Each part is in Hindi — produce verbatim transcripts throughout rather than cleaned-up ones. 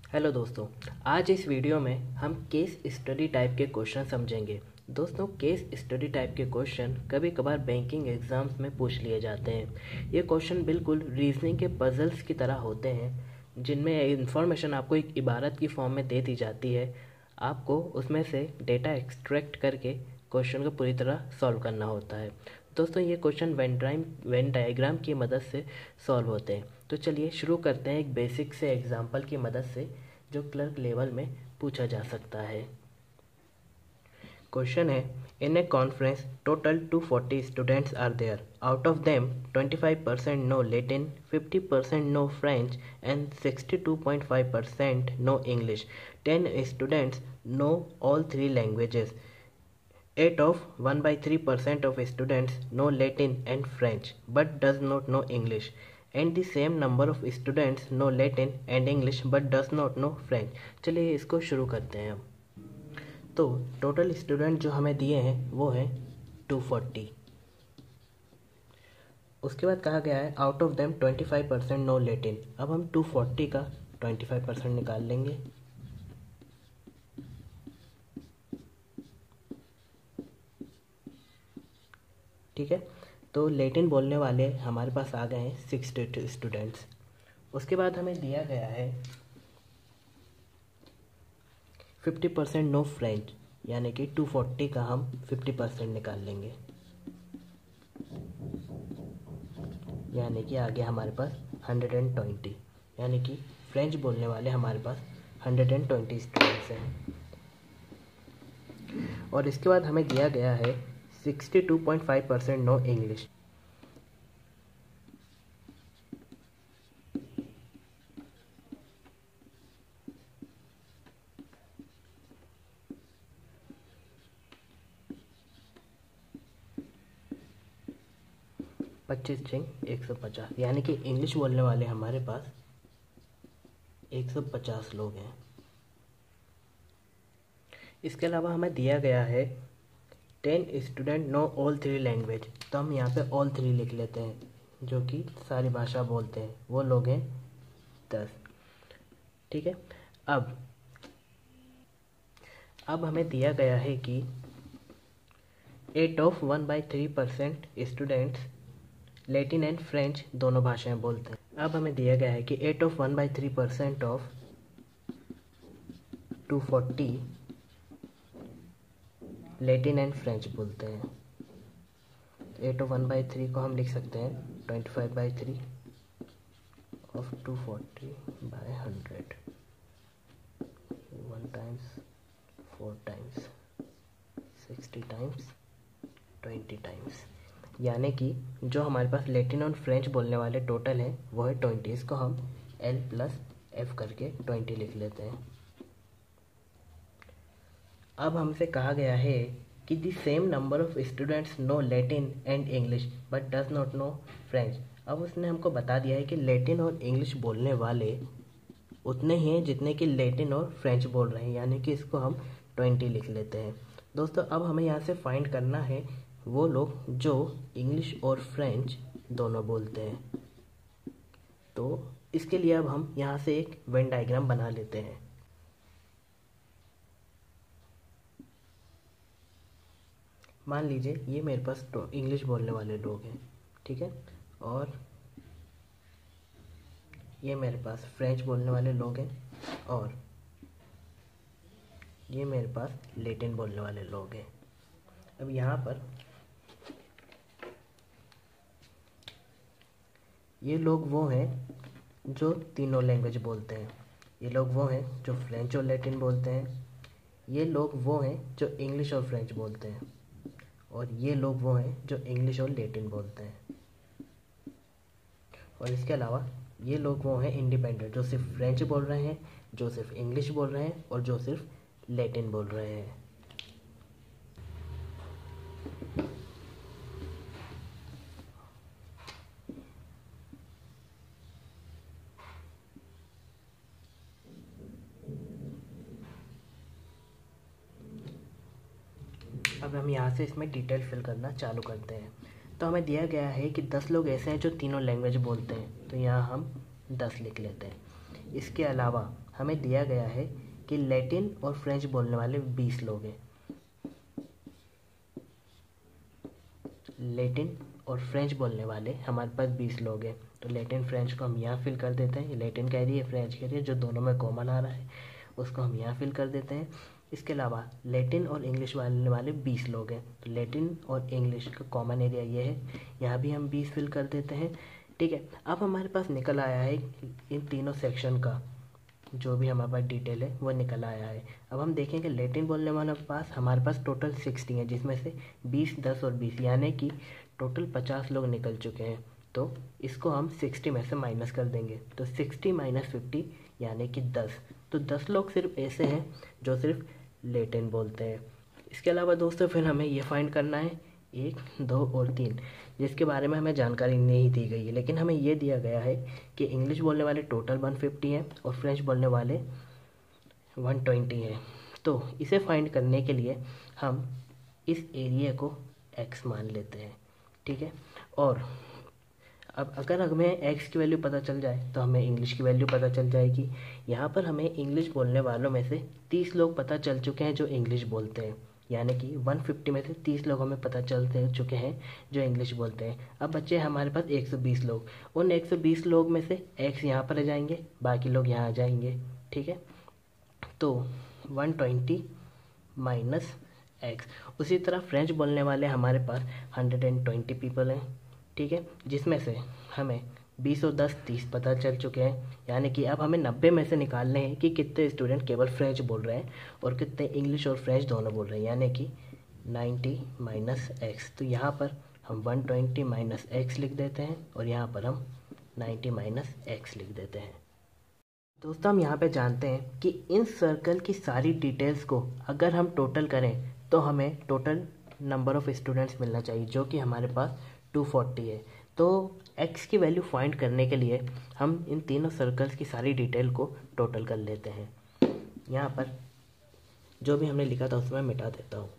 हेलो दोस्तों, आज इस वीडियो में हम केस स्टडी टाइप के क्वेश्चन समझेंगे। दोस्तों, केस स्टडी टाइप के क्वेश्चन कभी कभार बैंकिंग एग्जाम्स में पूछ लिए जाते हैं। ये क्वेश्चन बिल्कुल रीजनिंग के पजल्स की तरह होते हैं, जिनमें इंफॉर्मेशन आपको एक इबारत की फॉर्म में दे दी जाती है। आपको उसमें से डेटा एक्सट्रैक्ट करके क्वेश्चन को पूरी तरह सॉल्व करना होता है। दोस्तों, ये क्वेश्चन वेन ड्राइम वेन डायग्राम की मदद से सॉल्व होते हैं। तो चलिए शुरू करते हैं एक बेसिक से एग्जाम्पल की मदद से, जो क्लर्क लेवल में पूछा जा सकता है। क्वेश्चन है, in a conference total two forty students are there, out of them twenty five percent know Latin, fifty percent know French and sixty two point five percent know English. Ten students know all three languages. eight of one by three percent of students know Latin and French but does not know English, and the same number of students know Latin and English but does not know French. चलिए इसको शुरू करते हैं हम। तो टोटल स्टूडेंट जो हमें दिए हैं वो है टू फोर्टी। उसके बाद कहा गया है out of them twenty five percent know Latin. अब हम टू फोर्टी का ट्वेंटी फाइव परसेंट निकाल लेंगे। ठीक है, तो लैटिन बोलने वाले हमारे पास आ गए हैं सिक्सटी स्टूडेंट्स। उसके बाद हमें दिया गया है फिफ्टी परसेंट नो फ्रेंच, यानी कि टू फोर्टी का हम फिफ्टी परसेंट निकाल लेंगे, यानी कि आगे हमारे पास हंड्रेड एंड ट्वेंटी, यानी कि फ्रेंच बोलने वाले हमारे पास हंड्रेड एंड ट्वेंटी स्टूडेंट्स हैं। और इसके बाद हमें दिया गया है sixty two point five percent know English. पच्चीस जिंग एक सौ पचास, यानी कि इंग्लिश बोलने वाले हमारे पास एक सौ पचास लोग हैं। इसके अलावा हमें दिया गया है ten student know all three language. तो हम यहाँ पे ऑल थ्री लिख लेते हैं, जो कि सारी भाषा बोलते हैं, वो लोग हैं दस। ठीक है, अब अब हमें दिया गया है कि eight of one by three percent students Latin and French दोनों भाषाएं बोलते हैं। अब हमें दिया गया है कि eight of one by three percent of two forty Latin and French बोलते हैं। Eight of one by three को हम लिख सकते हैं twenty five by three of two forty by hundred, one times, four times, sixty times, twenty times, यानी कि जो हमारे पास लैटिन और फ्रेंच बोलने वाले टोटल हैं वो है ट्वेंटी। इसको हम एल प्लस एफ करके ट्वेंटी लिख लेते हैं। अब हमसे कहा गया है कि the same number of students know Latin and English but does not know French. अब उसने हमको बता दिया है कि लैटिन और इंग्लिश बोलने वाले उतने ही हैं जितने कि लैटिन और फ्रेंच बोल रहे हैं, यानी कि इसको हम ट्वेंटी लिख लेते हैं। दोस्तों, अब हमें यहाँ से फाइंड करना है वो लोग जो इंग्लिश और फ्रेंच दोनों बोलते हैं। तो इसके लिए अब हम यहाँ से एक वेन डायग्राम बना लेते हैं। मान लीजिए ये मेरे पास तो इंग्लिश बोलने वाले लोग हैं, ठीक है, और ये मेरे पास फ्रेंच बोलने वाले लोग हैं, और ये मेरे पास लैटिन बोलने वाले लोग हैं। अब यहाँ पर ये लोग वो हैं जो तीनों लैंग्वेज बोलते हैं, ये लोग वो हैं जो फ्रेंच और लैटिन बोलते हैं, ये लोग वो हैं जो इंग्लिश और फ्रेंच बोलते हैं, और ये लोग वो हैं जो इंग्लिश और लैटिन बोलते हैं। और इसके अलावा ये लोग वो हैं इंडिपेंडेंट, जो सिर्फ फ्रेंच बोल रहे हैं, जो सिर्फ इंग्लिश बोल रहे हैं, और जो सिर्फ लैटिन बोल रहे हैं। अब हम यहाँ से इसमें डिटेल फिल करना चालू करते हैं। तो हमें दिया गया है कि दस लोग ऐसे हैं जो तीनों लैंग्वेज बोलते हैं, तो यहाँ हम दस लिख लेते हैं। इसके अलावा हमें दिया गया है कि लैटिन और फ्रेंच बोलने वाले बीस लोग हैं। लैटिन और फ्रेंच बोलने वाले हमारे पास बीस लोग हैं, तो लैटिन फ्रेंच को हम यहाँ फिल कर देते हैं। लैटिन कह रही है, फ्रेंच कह रही है, जो दोनों में कॉमन आ रहा है उसको हम यहाँ फिल कर देते हैं। इसके अलावा लैटिन और इंग्लिश बोलने वाले बीस लोग हैं, तो लैटिन और इंग्लिश का कॉमन एरिया ये है, यहाँ भी हम बीस फिल कर देते हैं। ठीक है, अब हमारे पास निकल आया है इन तीनों सेक्शन का जो भी हमारे पास डिटेल है वो निकल आया है। अब हम देखेंगे लैटिन बोलने वालों के पास हमारे पास टोटल सिक्सटी है, जिसमें से बीस, दस और बीस यानी कि टोटल पचास लोग निकल चुके हैं। तो इसको हम सिक्सटी में से माइनस कर देंगे, तो सिक्सटी माइनस फिफ्टी यानी कि दस। तो दस लोग सिर्फ ऐसे हैं जो सिर्फ लैटिन बोलते हैं। इसके अलावा दोस्तों फिर हमें ये फाइंड करना है एक, दो और तीन, जिसके बारे में हमें जानकारी नहीं दी गई है, लेकिन हमें ये दिया गया है कि इंग्लिश बोलने वाले टोटल वन फिफ्टी हैं और फ्रेंच बोलने वाले वन ट्वेंटी हैं। तो इसे फाइंड करने के लिए हम इस एरिया को x मान लेते हैं। ठीक है, और अब अगर हमें x की वैल्यू पता चल जाए तो हमें इंग्लिश की वैल्यू पता चल जाएगी। यहाँ पर हमें इंग्लिश बोलने वालों में से तीस लोग पता चल चुके हैं जो इंग्लिश बोलते हैं, यानी कि वन फिफ्टी में से तीस लोग हमें पता चलते चुके हैं जो इंग्लिश बोलते हैं। अब बच्चे हमारे पास एक सौ बीस लोग, उन एक सौ बीस लोग में से x यहाँ पर आ जाएंगे, बाकी लोग यहाँ आ जाएंगे। ठीक है, तो वन ट्वेंटी माइनस एक्स। उसी तरह फ्रेंच बोलने वाले हमारे पास हंड्रेड एंड ट्वेंटी पीपल हैं। ठीक है, जिसमें से हमें बीस और दस तीस पता चल चुके हैं, यानी कि अब हमें नब्बे में से निकालने हैं कि कितने स्टूडेंट केवल फ्रेंच बोल रहे हैं और कितने इंग्लिश और फ्रेंच दोनों बोल रहे हैं, यानी कि नाइन्टी माइनस एक्स। तो यहाँ पर हम वन ट्वेंटी माइनस एक्स लिख देते हैं और यहाँ पर हम नाइन्टी माइनस एक्स लिख देते हैं। दोस्तों हम यहाँ पे जानते हैं कि इन सर्कल की सारी डिटेल्स को अगर हम टोटल करें तो हमें टोटल नंबर ऑफ़ स्टूडेंट्स मिलना चाहिए, जो कि हमारे पास टू फोर्टी है। तो x की वैल्यू फाइंड करने के लिए हम इन तीनों सर्कल्स की सारी डिटेल को टोटल कर लेते हैं। यहाँ पर जो भी हमने लिखा था उसमें मिटा देता हूँ।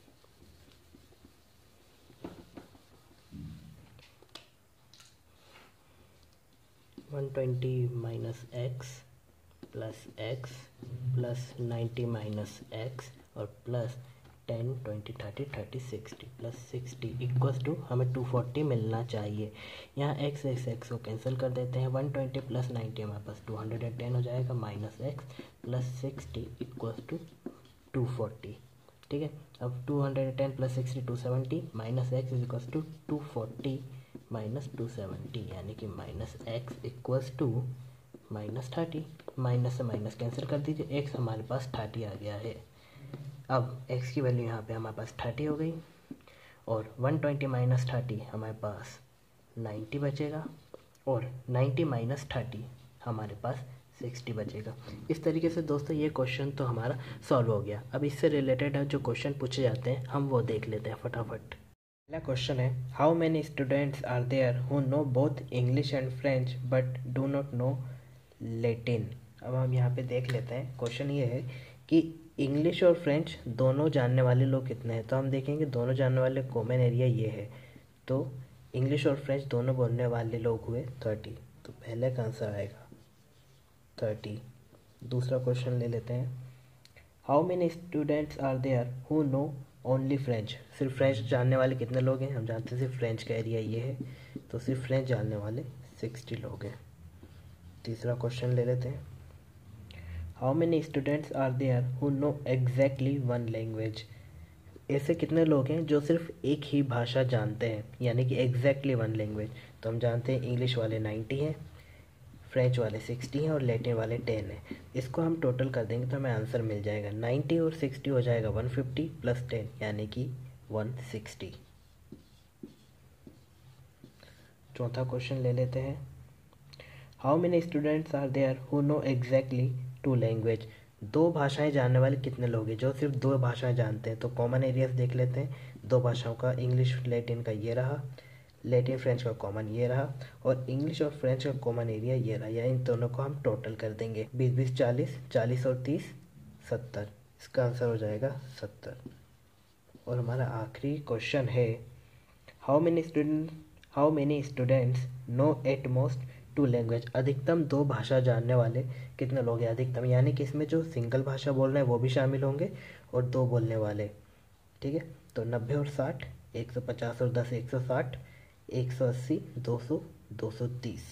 One twenty minus x plus x plus ninety minus x और plus ten, twenty, thirty, thirty, sixty plus sixty equals to हमें टू फोर्टी मिलना चाहिए। यहाँ x x x को कैंसिल कर देते हैं। वन ट्वेंटी प्लस नाइन्टी हमारे पास टू हंड्रेड टेन हो जाएगा, minus x plus sixty equals to two forty. ठीक है, अब two hundred ten plus sixty two seventy, minus x is equals to two forty minus two seventy, यानी कि minus x equals to minus thirty. Minus से माइनस कैंसिल कर दीजिए, x हमारे पास थर्टी आ गया है। अब x की वैल्यू यहाँ पे हमारे पास थर्टी हो गई और वन ट्वेंटी माइनस थर्टी हमारे पास नाइन्टी बचेगा और नाइन्टी माइनस थर्टी हमारे पास सिक्सटी बचेगा। इस तरीके से दोस्तों ये क्वेश्चन तो हमारा सॉल्व हो गया। अब इससे रिलेटेड जो क्वेश्चन पूछे जाते हैं हम वो देख लेते हैं फटाफट। पहला क्वेश्चन है, how many students are there who know both English and French but do not know Latin. अब हम यहाँ पे देख लेते हैं। क्वेश्चन ये है कि इंग्लिश और फ्रेंच दोनों जानने वाले लोग कितने हैं, तो हम देखेंगे दोनों जानने वाले कॉमन एरिया ये है, तो इंग्लिश और फ्रेंच दोनों बोलने वाले लोग हुए थर्टी, तो पहले का आंसर आएगा थर्टी। दूसरा क्वेश्चन ले लेते हैं, how many students are there who know only French. सिर्फ फ्रेंच जानने वाले कितने लोग हैं, हम जानते हैं सिर्फ फ्रेंच का एरिया ये है, तो सिर्फ फ्रेंच जानने वाले सिक्सटी लोग हैं। तीसरा क्वेश्चन ले लेते हैं, how many students are there who know exactly one language. ऐसे कितने लोग हैं जो सिर्फ एक ही भाषा जानते हैं, यानी कि एग्जैक्टली वन लैंग्वेज। तो हम जानते हैं इंग्लिश वाले नाइन्टी हैं, फ्रेंच वाले सिक्सटी हैं और लैटिन वाले टेन हैं। इसको हम टोटल कर देंगे तो हमें आंसर मिल जाएगा नाइन्टी और सिक्सटी हो जाएगा वन फिफ्टी प्लस टेन यानी कि वन सिक्सटी। चौथा क्वेश्चन ले लेते हैं, how many students are there who know exactly two language. दो भाषाएं जानने वाले कितने लोग हैं जो सिर्फ दो भाषाएं जानते हैं, तो कॉमन एरियाज देख लेते हैं। दो भाषाओं का इंग्लिश लैटिन का ये रहा, लैटिन फ्रेंच का कॉमन ये रहा और इंग्लिश और फ्रेंच का कॉमन एरिया ये रहा, या इन दोनों को हम टोटल कर देंगे। बीस बीस चालीस, चालीस और तीस सत्तर, इसका आंसर हो जाएगा सत्तर। और हमारा आखिरी क्वेश्चन है, how many student how many students know at most two language, अधिकतम दो भाषा जानने वाले कितने लोग हैं? अधिकतम यानी कि इसमें जो सिंगल भाषा बोल रहे हैं वो भी शामिल होंगे और दो बोलने वाले। ठीक है, तो नब्बे और साठ, एक सौ पचास और दस एक सौ साठ, एक सौ अस्सी, दो सौ, दो सौ तीस।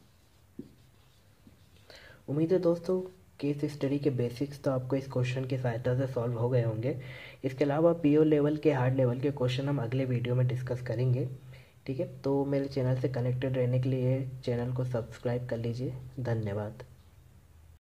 उम्मीद है दोस्तों केस स्टडी के बेसिक्स तो आपको इस क्वेश्चन की सहायता से सॉल्व हो गए होंगे। इसके अलावा पीओ लेवल के, हार्ड लेवल के क्वेश्चन हम अगले वीडियो में डिस्कस करेंगे। ठीक है, तो मेरे चैनल से कनेक्टेड रहने के लिए चैनल को सब्सक्राइब कर लीजिए। धन्यवाद।